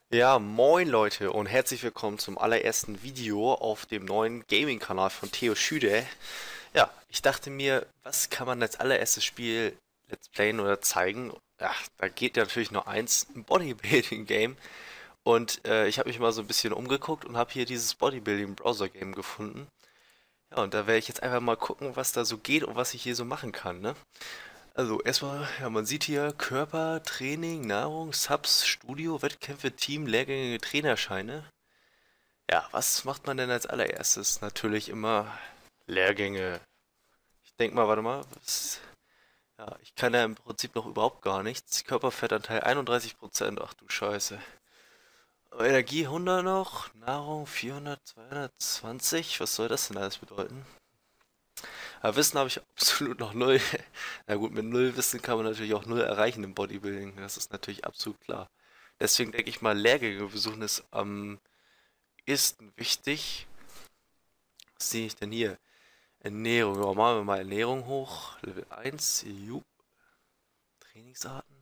Ja, moin Leute und herzlich willkommen zum allerersten Video auf dem neuen Gaming-Kanal von Theo Schüde. Ja, ich dachte mir, was kann man als allererstes Spiel Let's Playen oder zeigen? Ja, da geht ja natürlich nur eins, ein Bodybuilding-Game. Und ich habe mich mal so ein bisschen umgeguckt und habe hier dieses Bodybuilding-Browser-Game gefunden. Ja, und da werde ich jetzt einfach mal gucken, was da so geht und was ich hier so machen kann, ne? Also erstmal, ja, man sieht hier Körper, Training, Nahrung, Subs, Studio, Wettkämpfe, Team, Lehrgänge, Trainerscheine. Ja, was macht man denn als allererstes? Natürlich immer Lehrgänge. Ich denke mal, warte mal, ja, ich kann ja im Prinzip noch überhaupt gar nichts. Körperfettanteil 31%, ach du Scheiße. Energie 100 noch, Nahrung 400, 220, was soll das denn alles bedeuten? Aber Wissen habe ich absolut noch null. Na gut, mit null Wissen kann man natürlich auch null erreichen im Bodybuilding. Das ist natürlich absolut klar. Deswegen denke ich mal, Lehrgänge besuchen ist am ehesten wichtig. Was sehe ich denn hier? Ernährung. Ja, machen wir mal Ernährung hoch. Level 1. Jupp. Trainingsarten.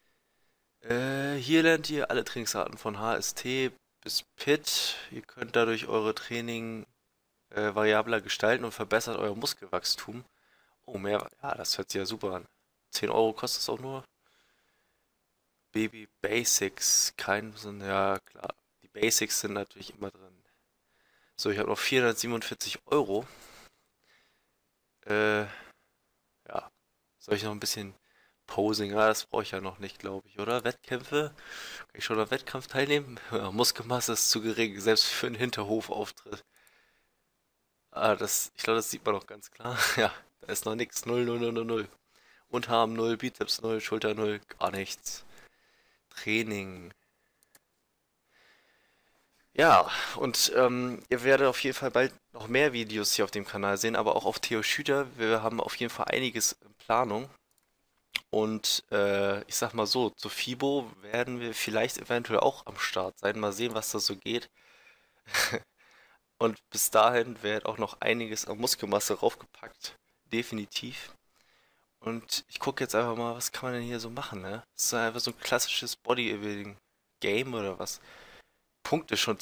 Hier lernt ihr alle Trainingsarten von HST bis PIT. Ihr könnt dadurch eure Training variabler gestalten und verbessert euer Muskelwachstum. Oh, mehr. Ja, das hört sich ja super an. 10 Euro kostet es auch nur. Baby Basics. Kein Sinn. Ja, klar. Die Basics sind natürlich immer drin. So, ich habe noch 447 Euro. Äh, ja. Soll ich noch ein bisschen Posing? Ah, das brauche ich ja noch nicht, glaube ich, oder? Wettkämpfe? Kann ich schon am Wettkampf teilnehmen? Ja, Muskelmasse ist zu gering, selbst für einen Hinterhofauftritt. Ah, ich glaube, das sieht man doch ganz klar. Ja, da ist noch nichts. Null, null, null, null, null. Unterarm null, Bizeps null, Schulter null, gar nichts. Training. Ja, und ihr werdet auf jeden Fall bald noch mehr Videos hier auf dem Kanal sehen, aber auch auf Theo Schüter. Wir haben auf jeden Fall einiges in Planung. Und ich sag mal so, zu FIBO werden wir vielleicht eventuell auch am Start sein. Mal sehen, was da so geht. Und bis dahin wird auch noch einiges an Muskelmasse raufgepackt. Definitiv. Und ich gucke jetzt einfach mal, was kann man denn hier so machen, ne? Das ist einfach so ein klassisches Bodybuilding-Game oder was? Punkte schon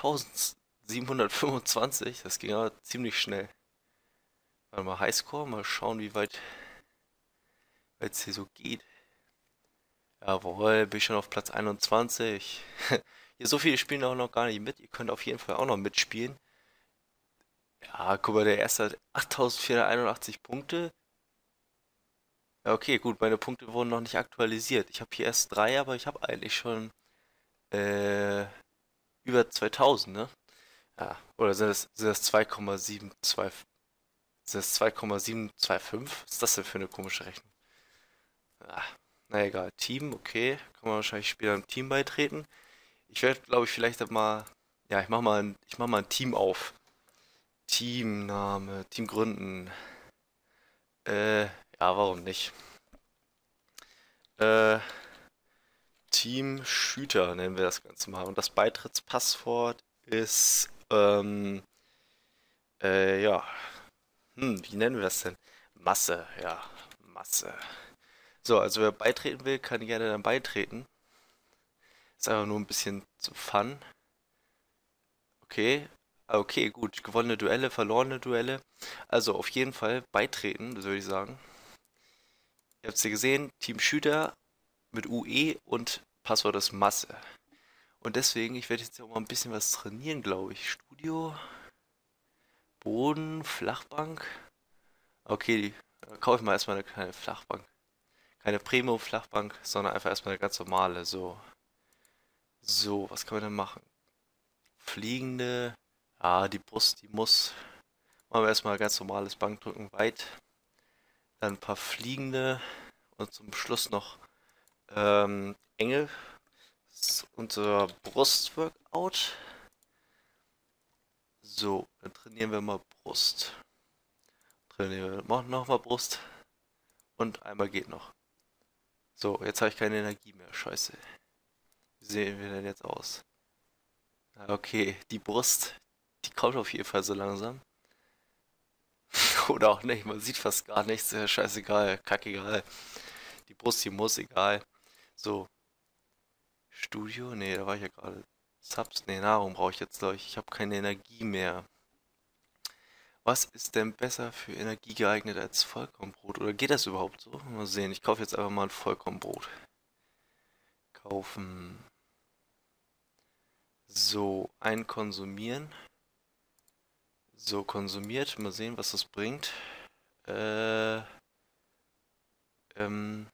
2725. Das ging aber ziemlich schnell. Warte mal, Highscore, mal schauen, wie weit es hier so geht. Jawohl, bin ich schon auf Platz 21. Hier so viele spielen auch noch gar nicht mit. Ihr könnt auf jeden Fall auch noch mitspielen. Ja, guck mal, der erste hat 8481 Punkte. Ja, okay, gut, meine Punkte wurden noch nicht aktualisiert. Ich habe hier erst drei, aber ich habe eigentlich schon äh, über 2000, ne? Ja, oder sind das 2,725? Sind das 2,725? Was ist das denn für eine komische Rechnung? Ah, na egal. Team, okay. Kann man wahrscheinlich später im Team beitreten. Ich werde, glaube ich, vielleicht mal. Ja, ich mach mal ein Team auf. Teamname, Team gründen. Ja, warum nicht? Äh, Team Shooter nennen wir das Ganze mal. Und das Beitrittspasswort ist, ja, wie nennen wir das denn? Masse, ja, Masse. So, also wer beitreten will, kann gerne dann beitreten. Ist einfach nur ein bisschen zu Fun. Okay. Okay, gut. Gewonnene Duelle, verlorene Duelle. Also auf jeden Fall beitreten, das würde ich sagen. Ihr habt es ja gesehen, Team Shooter mit UE und Passwort ist Masse. Und deswegen, ich werde jetzt auch mal ein bisschen was trainieren, glaube ich. Studio, Boden, Flachbank. Okay, kaufe ich mal erstmal eine kleine Flachbank. Keine Premium-Flachbank, sondern einfach erstmal eine ganz normale. So, so, was kann man denn machen? Fliegende. Ah, die Brust, die muss. Machen wir erstmal ganz normales Bankdrücken weit. Dann ein paar fliegende. Und zum Schluss noch enge. Das ist unser Brustworkout. So, dann trainieren wir mal Brust. Trainieren wir nochmal Brust. Und einmal geht noch. So, jetzt habe ich keine Energie mehr. Scheiße. Wie sehen wir denn jetzt aus? Okay, die Brust, die kommt auf jeden Fall so langsam. Oder auch nicht, man sieht fast gar nichts. Scheißegal, kackegal. Die Brust, die muss, egal. So, Studio? Nee, da war ich ja gerade. Subs? Nee, Nahrung brauche ich jetzt, glaube ich. Ich habe keine Energie mehr. Was ist denn besser für Energie geeignet als Vollkornbrot? Oder geht das überhaupt so? Mal sehen. Ich kaufe jetzt einfach mal ein Vollkornbrot. Kaufen. So, ein konsumieren. So, konsumiert. Mal sehen, was das bringt. Äh, ähm,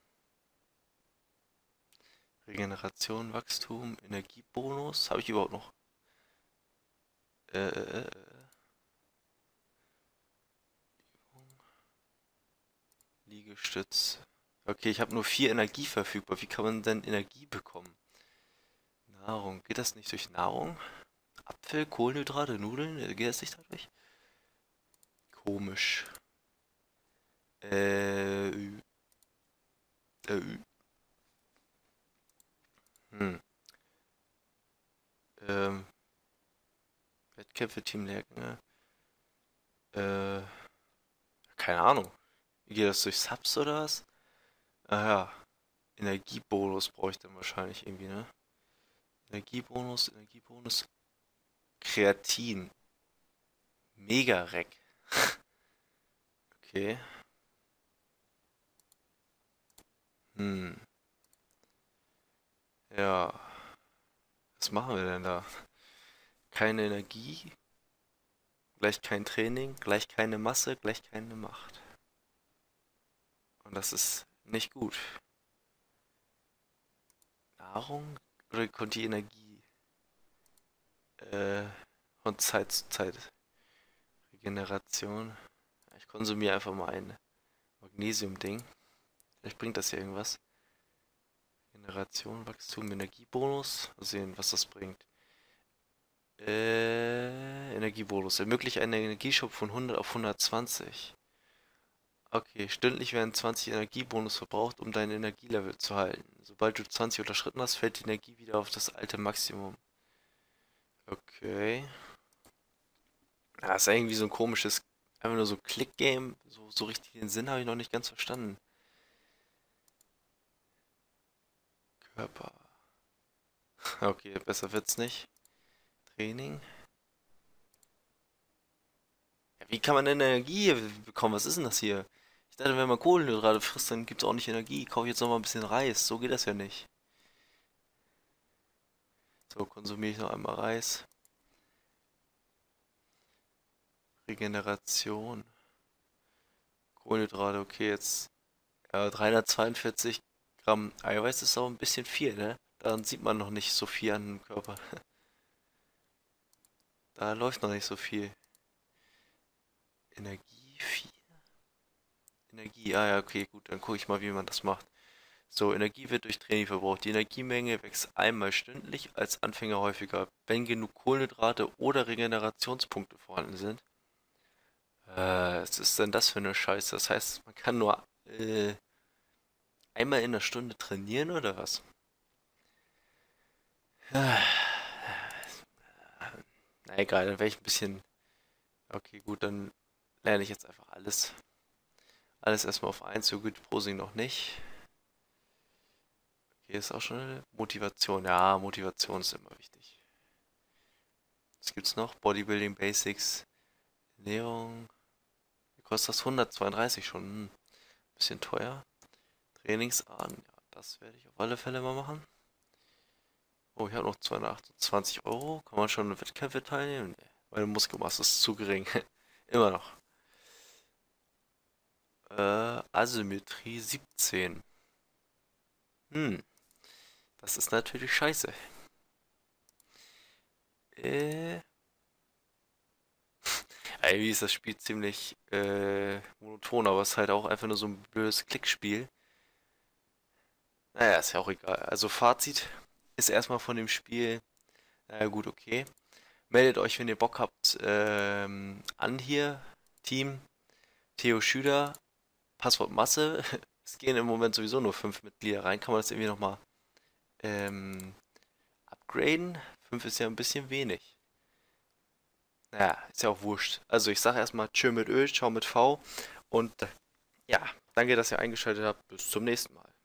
Regeneration, Wachstum, Energiebonus. Habe ich überhaupt noch? Äh, äh, äh, Liegestütz. Okay, ich habe nur 4 Energie verfügbar. Wie kann man denn Energie bekommen? Nahrung. Geht das nicht durch Nahrung? Apfel, Kohlenhydrate, Nudeln? Geht das nicht dadurch? Komisch. Äh, ü- ü- hm. Ähm, Wettkämpfe, Teamlehrgänge. Äh, keine Ahnung. Geht das durch Subs oder was? Ah ja. Energiebonus brauche ich dann wahrscheinlich irgendwie, ne? Energiebonus, Energiebonus. Kreatin. Mega-Rec. Okay. Hm. Ja. Was machen wir denn da? Keine Energie, gleich kein Training, gleich keine Masse, gleich keine Macht. Und das ist nicht gut. Nahrung oder kommt die Energie äh, von Zeit zu Zeit? Regeneration. Ich konsumiere einfach mal ein Magnesium-Ding. Vielleicht bringt das ja irgendwas. Generation, Wachstum, Energiebonus. Mal sehen, was das bringt. Energiebonus. Ermöglicht einen Energieschub von 100 auf 120. Okay, stündlich werden 20 Energiebonus verbraucht, um dein Energielevel zu halten. Sobald du 20 unterschritten hast, fällt die Energie wieder auf das alte Maximum. Okay. Ja, ist irgendwie so ein komisches, einfach nur so Click-Game. So richtig den Sinn habe ich noch nicht ganz verstanden. Körper. Okay, besser wird's nicht. Training. Ja, wie kann man denn Energie bekommen? Was ist denn das hier? Ich dachte, wenn man Kohlenhydrate frisst, dann gibt es auch nicht Energie. Ich kaufe jetzt noch mal ein bisschen Reis. So geht das ja nicht. So, konsumiere ich noch einmal Reis. Regeneration. Kohlenhydrate, okay, jetzt 342 Gramm Eiweiß ist auch ein bisschen viel, ne? Daran sieht man noch nicht so viel an dem Körper. Da läuft noch nicht so viel. Energie 4. Energie, ah ja, okay, gut, dann gucke ich mal, wie man das macht. So, Energie wird durch Training verbraucht. Die Energiemenge wächst einmal stündlich, als Anfänger häufiger, wenn genug Kohlenhydrate oder Regenerationspunkte vorhanden sind. Was ist denn das für eine Scheiße? Das heißt, man kann nur einmal in der Stunde trainieren oder was? Na egal, dann werde ich ein bisschen. Okay, gut, dann lerne ich jetzt einfach alles. Alles erstmal auf eins, so gut Prosing noch nicht. Okay, ist auch schon eine Motivation. Ja, Motivation ist immer wichtig. Was gibt's noch? Bodybuilding Basics, Ernährung. Wie kostet das? 132 schon. Bisschen teuer. Trainingsarten, ja, das werde ich auf alle Fälle mal machen. Oh, ich habe noch 228 Euro. Kann man schon in Wettkämpfe teilnehmen? Nee, meine Muskelmasse ist zu gering. Immer noch. Asymmetrie 17. Hm, das ist natürlich scheiße. Äh, Irgendwie ist das Spiel ziemlich monoton, aber es ist halt auch einfach nur so ein blödes Klickspiel. Naja, ist ja auch egal. Also Fazit ist erstmal von dem Spiel, naja gut, okay. Meldet euch, wenn ihr Bock habt, an hier. Team Theo Schüler, Passwort Masse. Es gehen im Moment sowieso nur 5 Mitglieder rein. Kann man das irgendwie nochmal ähm, upgraden? 5 ist ja ein bisschen wenig. Naja, ist ja auch wurscht. Also ich sage erstmal Tschö mit Ö, Ciao mit V und ja, danke, dass ihr eingeschaltet habt. Bis zum nächsten Mal.